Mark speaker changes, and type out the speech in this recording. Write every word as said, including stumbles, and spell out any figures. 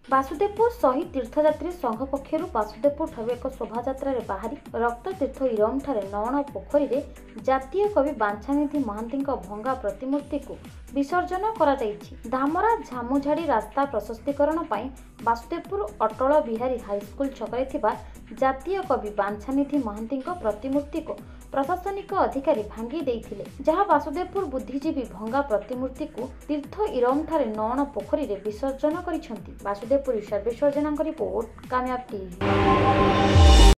Speaker 1: ବାସୁଦେବପୁର ଶହୀଦ ତୀର୍ଥଯାତ୍ରୀ ସଂଘ ପକ୍ଷରୁ ବାସୁଦେବପୁର ଠାରୁ ଏକ ଶୋଭାଯାତ୍ରା ବାହାରି ରକ୍ତ ତୀର୍ଥ ଇରମ ଠାରେ ନଅଣ ପୋଖରୀରେ ଜାତୀୟ କବି ବାଞ୍ଛାନିଧି ମହାନ୍ତିଙ୍କ ଭଙ୍ଗା ପ୍ରତିମୂର୍ତ୍ତିକୁ ବିସର୍ଜନ କରାଯାଇଛି। ଧାମରା ଝାମୁଝାଡ଼ି ରାସ୍ତା ପ୍ରଶସ୍ତୀକରଣ ପାଇଁ ବାସୁଦେବପୁର ଅଟଳ ବିହାରୀ ହାଇସ୍କୁଲ ଛକରେ ଥିବା ଜାତୀୟ କବି ବାଞ୍ଛାନିଧି ମହାନ୍ତିଙ୍କ ପ୍ରତିମୂର୍ତ୍ତିକୁ ପ୍ରଶାସନିକ ଅଧିକାରୀ ଭାଙ୍ଗି ଦେଇଥିଲେ, ଯାହା ବାସୁଦେବପୁର ବୁଦ୍ଧିଜୀବୀ ଭଙ୍ଗା ପ୍ରତିମୂର୍ତ୍ତିକୁ ତୀର୍ଥ ଇରମ ଠାରେ ନଅଣ ପୋଖରୀରେ ବିସର୍ଜନ କରିଛନ୍ତି। ବାସୁଦେବପୁର ସର୍ବେଶ୍ୱର ଜେନାଙ୍କ ରିପୋର୍ଟ, କାମୟାବ ଟିଭି।